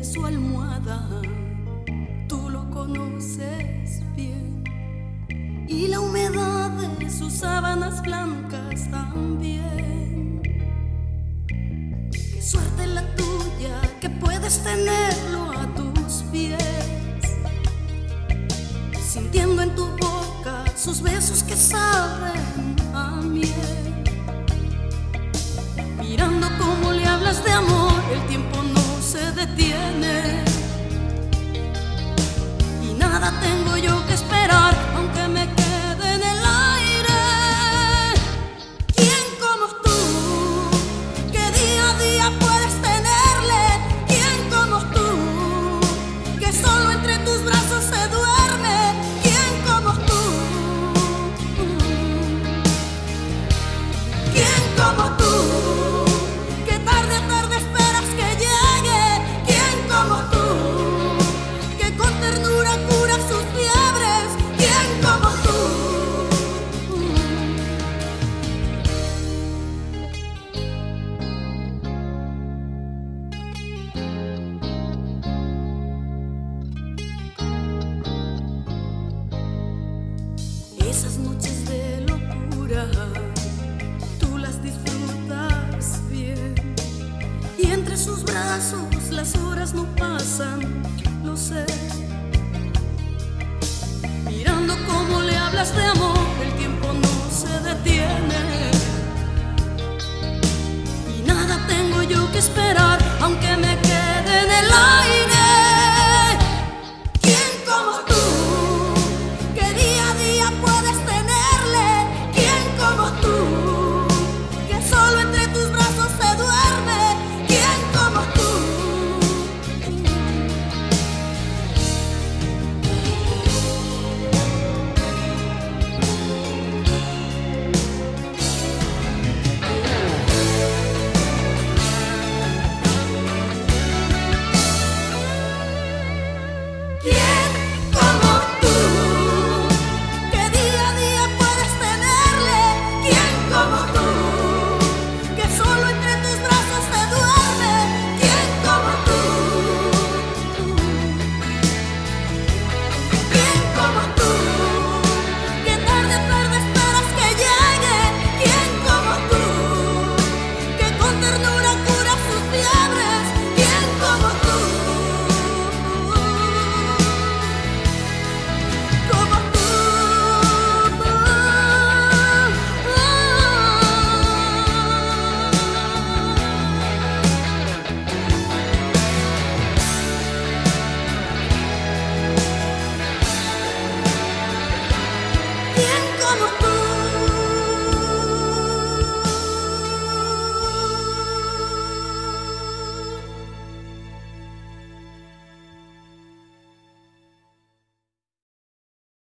su almohada, tú lo conoces bien, y la humedad de sus sábanas blancas también. Qué suerte la tuya que puedes tenerlo a tus pies, sintiendo en tu boca sus besos que saben a miel, mirando cómo le hablas de amor, el tiempo no se detiene, y nada tengo yo que esperar, aunque me quede en el aire. ¿Quién como tú, que día a día puedes tenerle? ¿Quién como tú, que solo entre tus brazos se duerme? ¿Quién como tú? ¿Quién como tú, que tarde a tarde esperas que llegue? ¿Quién como tú, que con ternura cura sus fiebres? ¿Quién como tú? Esas noches de locura tú las disfrutas bien, y entre sus brazos las horas no pasan, lo sé. Mirando cómo le hablas de amor, el tiempo no se detiene, y nada tengo yo que esperar, aunque me quede en el aire. ¿Quién como tú, que día a día puedes tenerle? ¿Quién como tú, que solo entre tus brazos se duerme? ¿Quién como tú? ¿Quién